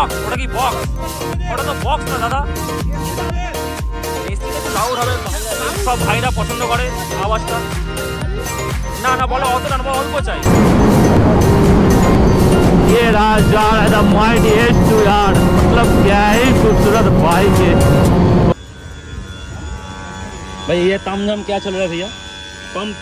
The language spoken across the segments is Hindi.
বক্স, ওটা কি বক্স? ওটা তো বক্স না দাদা, লাউড হবে, সব ভাইরা পছন্দ করে আওয়াজটা। না না বলো, অত না অল্প চাই। ये राजा माइटी H2 यार, मतलब क्या ही खूबसूरत बाइक है भाई। ये तमझम क्या चल रहा है भैया? पंप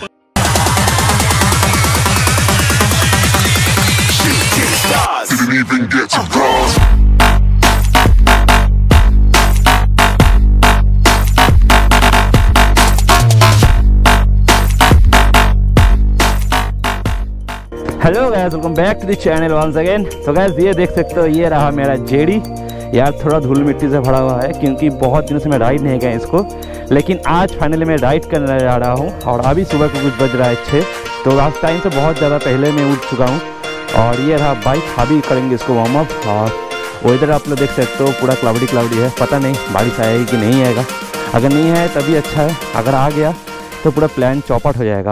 hello guys, welcome back to the channel once again. तो गाइस ये देख सकते हो, ये रहा मेरा जेडी यार। थोड़ा धूल मिट्टी से भरा हुआ है क्योंकि बहुत दिनों से मैं राइड नहीं गया इसको, लेकिन आज फाइनली मैं राइड करने जा रहा हूँ। और अभी सुबह को कुछ बज रहा है 6, तो आज टाइम से बहुत ज़्यादा पहले मैं उठ चुका हूँ। और ये रहा बाइक, अभी करेंगे इसको वार्म अप। और वेदर आप लोग देख सकते हो, पूरा क्लाउडी है, पता नहीं बारिश आएगी कि नहीं आएगा। अगर नहीं आए तभी अच्छा है, अगर आ गया तो पूरा प्लान चौपट हो जाएगा।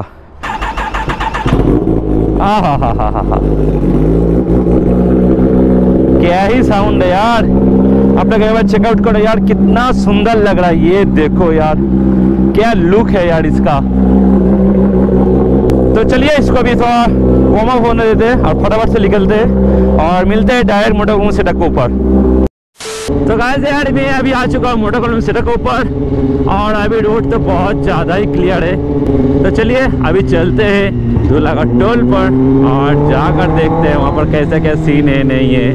हा क्या ही साउंड है यार। आप लोग एक बार चेकआउट करो यार, कितना सुंदर लग रहा है। ये देखो यार, क्या लुक है यार इसका। तो चलिए इसको भी थोड़ा वार्म अप होने देते हैं और फटाफट से निकलते हैं और मिलते हैं डायरेक्ट मोटरकॉर्म सेटअप के ऊपर। तो गाइस यार मैं अभी आ चुका हूँ मोटरकॉर्म सेटअप के ऊपर, और अभी रोड तो बहुत ज़्यादा ही क्लियर है। तो चलिए अभी चलते हैं धूलागढ़ टोल पर और जाकर देखते हैं वहाँ पर कैसा क्या सीन है नहीं है।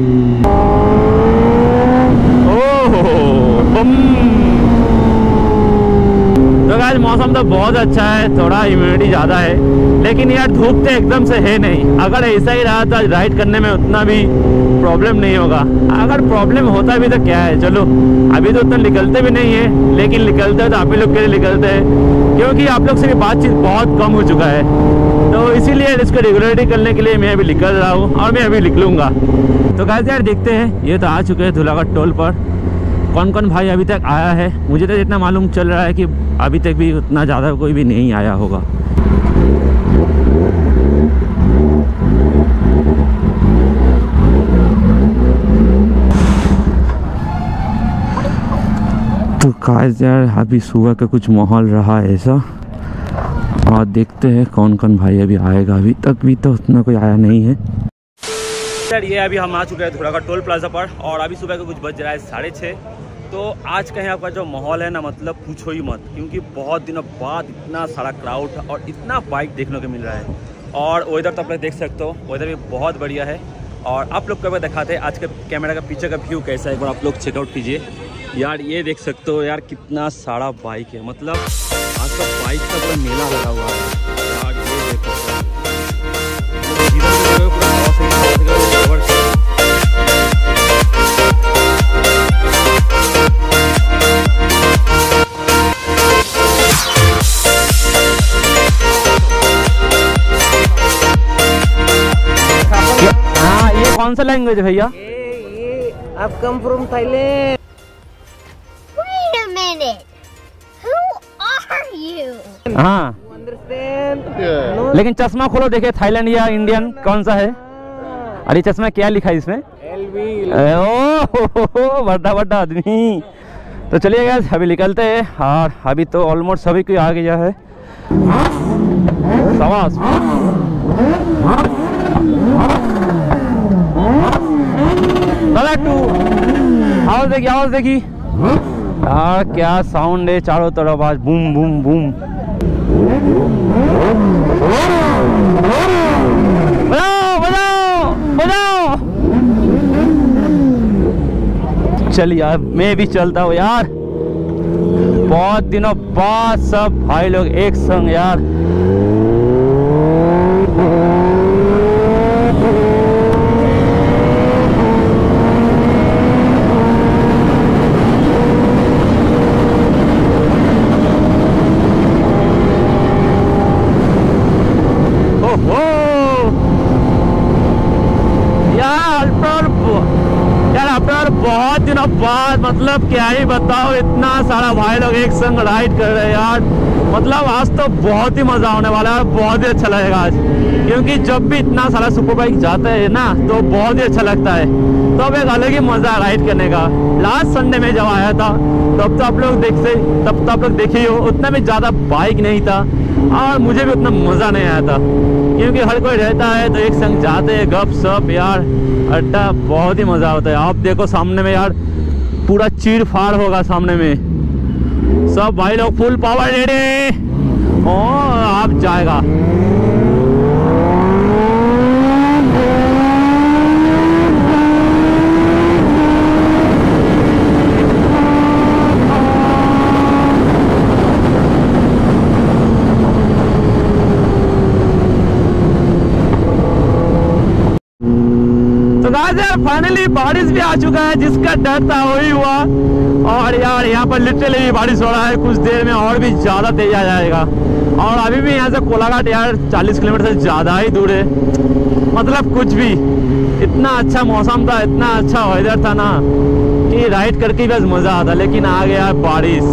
ओह बम। तो गाइस मौसम तो बहुत अच्छा है, थोड़ा ह्यूमिडिटी ज़्यादा है, लेकिन यार धूप तो एकदम से है नहीं। अगर ऐसा ही रहा तो राइड करने में उतना भी प्रॉब्लम नहीं होगा। अगर प्रॉब्लम होता भी तो क्या है, चलो अभी तो उतना निकलते भी नहीं है, लेकिन निकलते हैं तो आप ही लोग के लिए निकलते हैं, क्योंकि आप लोग से भी बातचीत बहुत कम हो चुका है। तो इसीलिए इसको रेगुलरिटी करने के लिए मैं अभी निकल रहा हूँ और मैं अभी निकलूँगा। तो गाइस यार देखते हैं, ये तो आ चुके हैं धूलागढ़ टोल पर। कौन कौन भाई अभी तक आया है? मुझे तो इतना मालूम चल रहा है कि अभी तक भी उतना ज़्यादा कोई भी नहीं आया होगा। तो गाइस यार अभी सुबह का कुछ माहौल रहा है ऐसा, और देखते हैं कौन कौन भाई अभी आएगा। अभी तक भी तो उतना कोई आया नहीं है सर। ये अभी हम आ चुके हैं धूलागढ़ टोल प्लाजा पर, और अभी सुबह का कुछ बज रहा है 6:30। तो आज का यहाँ का जो माहौल है ना, मतलब पूछो ही मत, क्योंकि बहुत दिनों बाद इतना सारा क्राउड और इतना बाइक देखने को मिल रहा है। और वेदर तो आप लोग देख सकते हो, वेदर भी बहुत बढ़िया है। और आप लोग को दिखाते हैं आज के कैमरा का पीछे का व्यू कैसा है, एक बार आप लोग चेकआउट कीजिए यार। ये देख सकते हो यार, कितना सारा बाइक है, मतलब आज का बाइक का पूरा मेला लगा हुआ है यार। ये देखो हाँ, ये कौन सा लैंग्वेज है भैया? ये आप come from Thailand. Wait a minute. Who are you? हाँ अंडरस्टैंड? लेकिन चश्मा खोलो, देखे थाईलैंड या इंडियन कौन सा है। अरे चश्मा क्या लिखा है इसमें? LV। ओह बड़ा बड़ा आदमी। तो चलिए गाइस अभी निकलते हैं, और अभी तो ऑलमोस्ट सभी कोई आ गया है। शाबाश। आवाज देखी यार, क्या साउंड है चारों तरफ, आज बूम बूम बूम। बजाओ बजाओ बजाओ। चलिए यार मैं भी चलता हूँ यार, बहुत दिनों बाद सब भाई लोग एक संग यार। बहुत दिनों बाद, मतलब क्या ही बताओ, इतना सारा भाई लोग एक संग राइड कर रहे हैं यार। मतलब आज तो बहुत ही मज़ा आने वाला है, बहुत ही अच्छा लगेगा आज, क्योंकि जब भी इतना सारा सुपर बाइक जाता है ना तो बहुत ही अच्छा लगता है। तो अब एक अलग ही मज़ा है राइड करने का। लास्ट संडे में जब आया था तब तो आप लोग देखे ही हो, उतना भी ज़्यादा बाइक नहीं था और मुझे भी उतना मज़ा नहीं आया था, क्योंकि हर कोई रहता है तो एक संग जाते हैं, गप सप यार, अड्डा, बहुत ही मज़ा होता है। आप देखो सामने में यार पूरा चीड़ फाड़ होगा सामने में, सब भाई लोग फुल पावर रेडी, ओ आप जाएगा। तो गाइस यार फाइनली बारिश भी आ चुका है, जिसका डर था वही हुआ। और यार यहाँ पर लिटरली बारिश हो रहा है, कुछ देर में और भी ज़्यादा तेज आ जाएगा। और अभी भी यहाँ से कोलाघाट यार 40 किलोमीटर से ज़्यादा ही दूर है। मतलब कुछ भी, इतना अच्छा मौसम था, इतना अच्छा वेदर था ना कि राइड करके बस मज़ा आता, लेकिन आ गया बारिश।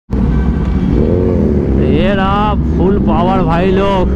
ये रहा फुल पावर भाई लोग।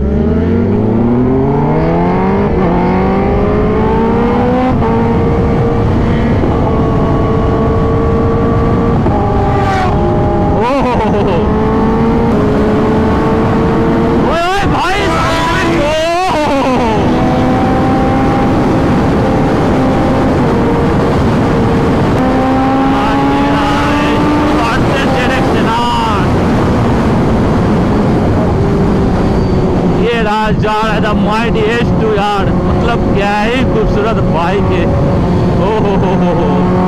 जा रहा है द माइटी H2 यार, मतलब क्या ही खूबसूरत बाइक है। ओ हो।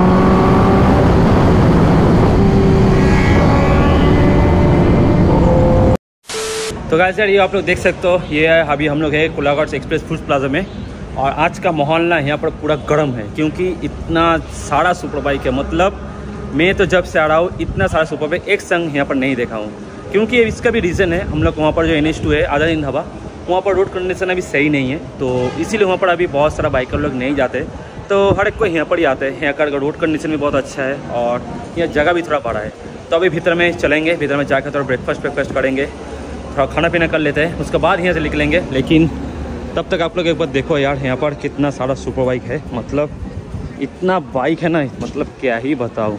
तो गाइस यार ये आप लोग देख सकते हो, ये है अभी हम लोग है कोलाघाट एक्सप्रेस फूड प्लाजा में। और आज का माहौल ना यहाँ पर पूरा गर्म है, क्योंकि इतना सारा सुपर बाइक है। मतलब मैं तो जब से आ रहा हूँ इतना सारा सुपर बाइक एक संग यहाँ पर नहीं देखा हूँ, क्योंकि इसका भी रीज़न है, हम लोग वहाँ पर जो NH2 है आज़ाद हिंद हवा, वहाँ पर रोड कंडीशन अभी सही नहीं है, तो इसीलिए वहाँ पर अभी बहुत सारा बाइकर लोग नहीं जाते। तो हर एक को यहाँ पर ही आते हैं। यहाँ का रोड कंडीशन भी बहुत अच्छा है और यहाँ जगह भी थोड़ा बड़ा है। तो अभी भीतर में चलेंगे, भीतर में जाकर थोड़ा ब्रेकफास्ट करेंगे, थोड़ा खाना पीना कर लेते हैं, उसके बाद यहाँ से निकलेंगे। लेकिन तब तक आप लोग एक बार देखो यार यहाँ पर कितना सारा सुपर बाइक है। मतलब इतना बाइक है ना, मतलब क्या ही बताऊँ।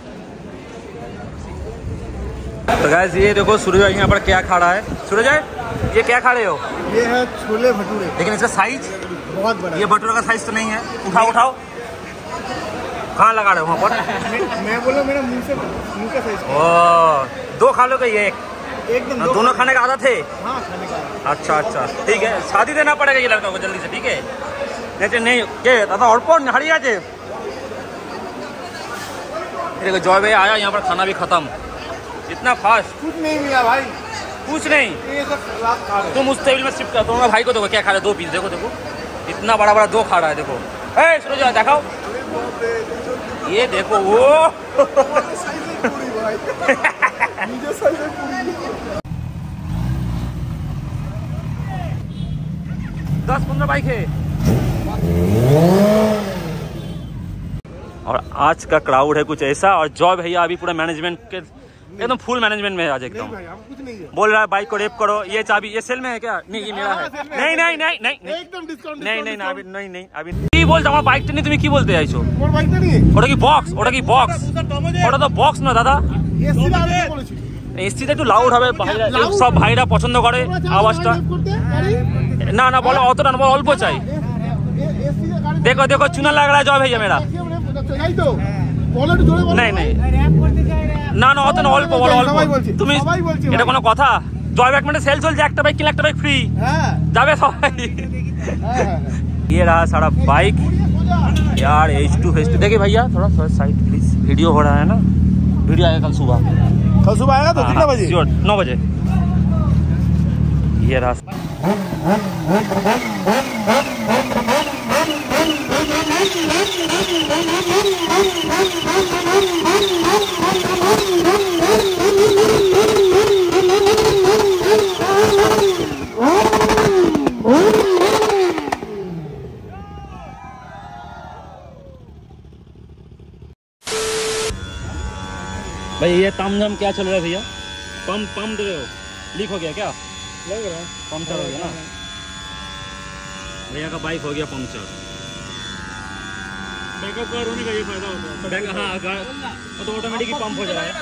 तो गाइस ये देखो सूरज यहाँ पर क्या खा रहा है। सूरज ये क्या खा रहे हो? ये है छोले भटूरे, लेकिन इसका साइज बहुत बड़ा। ये भटूरे का साइज तो नहीं है। उठाओ कहाँ लगा रहे हो वहाँ पर? मैं बोला मेरा मुंह का साइज। ओ 2 खा लो ये एकदम दोनों खाने का आदत है। हाँ खाने का। अच्छा ठीक है, शादी देना पड़ेगा ये लड़का को जल्दी से, ठीक है? नहीं ये दादा और कौन हरिया जे देखो जॉय भाई आया, यहाँ पर खाना भी खत्म। इतना फास्ट कुछ नहीं मिला भाई, कुछ नहीं। ये सब सलाद खा रहे। तुम उस टेबल में शिफ्ट कर दो। भाई को देखो क्या खा रहा है, 2 पीस देखो इतना बड़ा 2 खा रहा है। देखो ए सूरज दिखाओ, ये देखो वो 10-15 बाइक है। और आज का क्राउड है कुछ ऐसा। और जॉय भैया अभी पूरा मैनेजमेंट के एकदम फुल मैनेजमेंट में है आज एकदम। कुछ नहीं है। बोल रहा है बाइक को रेप करो, ये चाबी ये सेल में है क्या? नहीं ये मेरा है। नहीं एकदम डिस्काउंट नहीं अभी কি বলছো আমার বাইকটা নিয়ে তুমি কি বলতে চাইছো? তোমার বাইকটা নিয়ে ওটা কি বক্স? ওটা তো বক্স না দাদা, এসি লাগাতে বলেছি। এসিটা একটু লাউড হবে, সব ভাইরা পছন্দ করে আওয়াজটা। না বলো অতটা না, অল্প চাই। देखो चुना लग रहा है जॉय भैया मेरा। नहीं না অত না, অল্প বড় অল্প। তুমি এটা কোনো কথা? জয় বাইক মানে সেল চলছে, একটা বাইক কিনলে একটা বাইক ফ্রি যাবে সবাই। ये रहा सारा बाइक यार H2 देखिए भैया थोड़ा साइड प्लीज, वीडियो हो रहा है ना, वीडियो आएगा कल सुबह आएगा तो कितना बजे? 9 बजे। ये रहा भाई। ये तामझाम क्या चल रहा है भैया? पंप दे रहे हो? लीक हो गया क्या? लग रहा है पंक्चर हो गया ना भैया का बाइक हो गया पंक्चर। बैकअप कार होने का ये फायदा होता है। हाँ तो ऑटोमेटिक पंप हो जाएगा।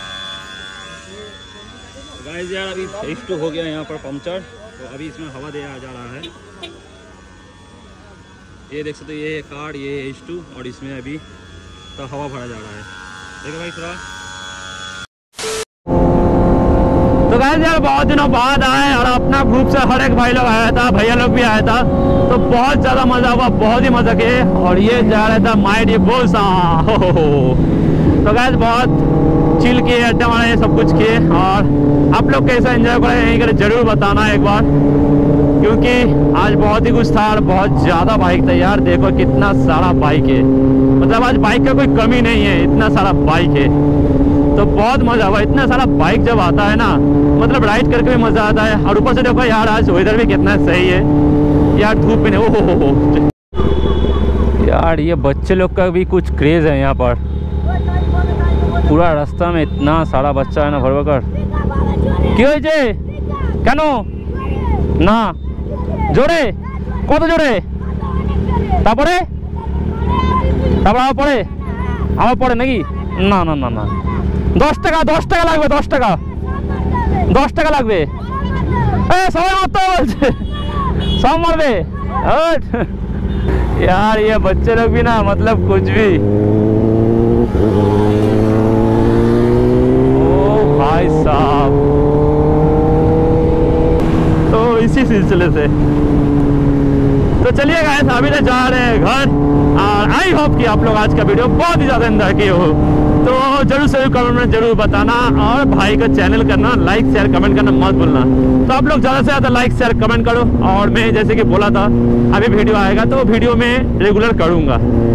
गाइस यार अभी फेज 2 हो गया यहाँ पर पंक्चर, तो अभी इसमें हवा दिया जा रहा है। ये देख सकते हो ये कार, ये H2 और इसमें अभी तो हवा भरा जा रहा है। देखो भाई थोड़ा। तो गाइस यार बहुत दिनों बाद आए और अपना ग्रुप से हर एक भाई लोग आया था, भैया लोग भी आया था, तो बहुत ज़्यादा मज़ा हुआ, बहुत ही मज़ा किए। और ये जा रहा था माइंड ये बोल सा तो गाइस बहुत चिल किए, अड्डा मारे, सब कुछ किए। और आप लोग कैसा एंजॉय करें यहीं कर जरूर बताना एक बार, क्योंकि आज बहुत ही कुछ था और बहुत ज़्यादा बाइक था यार। देखो कितना सारा बाइक है, मतलब आज बाइक का कोई कमी नहीं है, इतना सारा बाइक है, तो बहुत मज़ा हुआ। इतना सारा बाइक जब आता है ना, मतलब राइड करके भी मज़ा आता है। और ऊपर से देखो यार आज वेदर भी कितना सही है यार, धूप में हो यार। ये बच्चे लोग का भी कुछ क्रेज़ है यहाँ पर, पूरा रास्ता में इतना सारा बच्चा है ना भर भर। क्यों जे কেন না জোরে কত জোরে তারপরে তারপর আবার পড়ে নাকি? না না না না 10 টাকা লাগবে, 10 টাকা লাগবে। সবাই মারতে বলছে, সব মারবে यार। ये बच्चे लोग भी ना मतलब कुछ भी। ओ भाई साहब, तो इसी सिलसिले से तो चलिए गाइस अभी तो जा रहे हैं घर। और आई होप कि आप लोग आज का वीडियो बहुत ही ज़्यादा एंजॉय किए हो, तो जरूर से कमेंट में जरूर बताना। और भाई का चैनल करना, लाइक शेयर कमेंट करना मत भूलना। तो आप लोग ज़्यादा से ज़्यादा लाइक शेयर कमेंट करो। और मैं जैसे कि बोला था अभी वीडियो आएगा तो वीडियो में रेगुलर करूँगा।